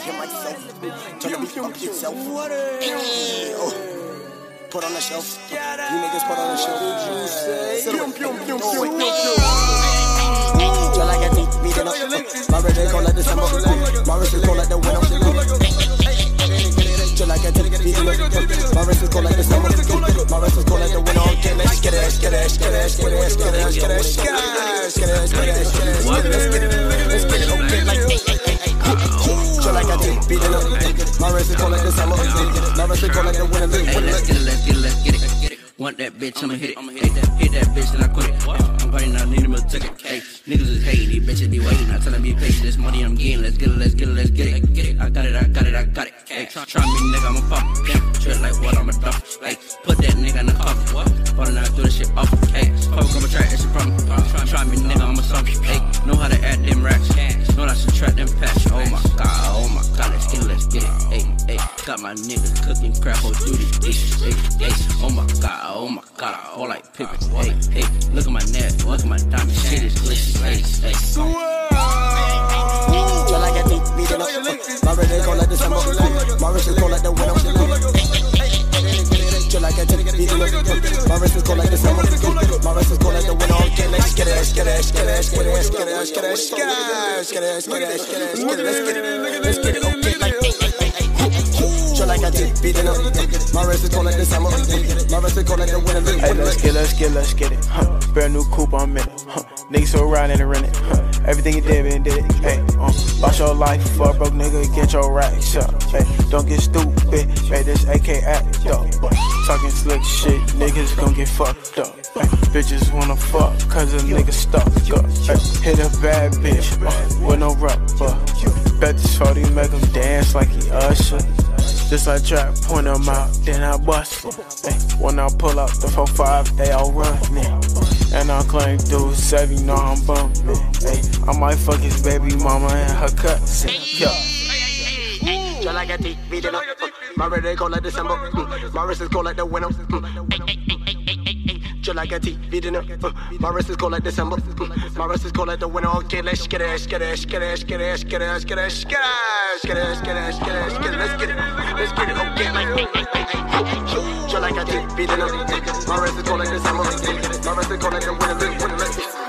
talking myself. Turn the beat up yourself. Put on the shelf. You niggas put on the shelf. Just like a deep beating up. My red they call like the summer. My wrist is cold like the winter. Just like a deep beating up. My wrist is cold like the summer. My wrist is cold like the winter. Okay, let's get it, let's get it, let's get it, let's get it, let's get it, let's get it, let's get it, let's get it, let's get it, let's get it, let's get it, okay, like just like a deep beating up. My wrist is cold like the summer. My wrist is cold like the winter. Let's get it, let's get it, let's get it. Want that bitch, I'ma hit it. Hit that bitch, then I quit it. I'm fighting, I need him a ticket. Hey, niggas is hating, these bitches be waiting. I tell them be patient, this money I'm getting. Let's get it, let's get it, let's get it. I got it, I got it, I got it. Hey, try me, nigga, I'm a fuck. Treat like what, I'm a duff. Like, put that nigga in the coffin. Falling out through the shit off. Hey, fuck, I'm a track, it's a problem. Try me, nigga, I'm a something. Hey, know how to add them racks. Know how to subtract them patch. Oh my god, let's get it, let's get it. Hey, hey, got my niggas cooking crap on duty. Hey, hey, hey, oh my god, I fall like Pippin. Hey, hey, look at my neck, look at my diamond, shit is glitzy. Hey, hey. Just like a deep beating up. My red they cold like the summer. My wrist is cold like the winter. Just like a deep beating up. My wrist is cold like the summer. My wrist is cold like the winter. Okay, let's get it, let's get it, let's get it, let's get it, let's get it, let's get it, let's get it, let's get it, let's get it, let's get it, let's get it, let's get it, okay, like just like a deep beating up. My wrist is cold like the summer. My wrist is cold like the winter. Hey, let's get it. Brand new coupe, I'm in it. Niggas so ride and rent it. Everything you did, man, did it. Hey, boss your life for a broke nigga, get your racks up. Hey, don't get stupid. Hey, this AK act up. Talking slick shit, niggas gon' get fucked up. Hey, bitches wanna fuck, cause a nigga stuck up. Hey, hit a bad bitch, with no rubber. Bet this 40 make him dance like he Usher. Just like trap, point them out, then I bust it. Hey, when I pull up the 4-5, they all running. And I claim dude 7, you know I'm bumping. Hey, I might fuck his baby mama and her cousin. Yeah. Just like a deep beating up. My red they cold like December. My wrist is cold like the winter. Just like a deep beating up. My wrist is cold like December. My wrist is cold like the winter. Okay, let's get it, let's get it, let's get it, let's get it, let's get it, let's get it, let's get it, let's get it, let's get it, let's get it, let's get it, let's get it, okay, like just like a deep beating up. My wrist is cold like December. My wrist is cold like the winter.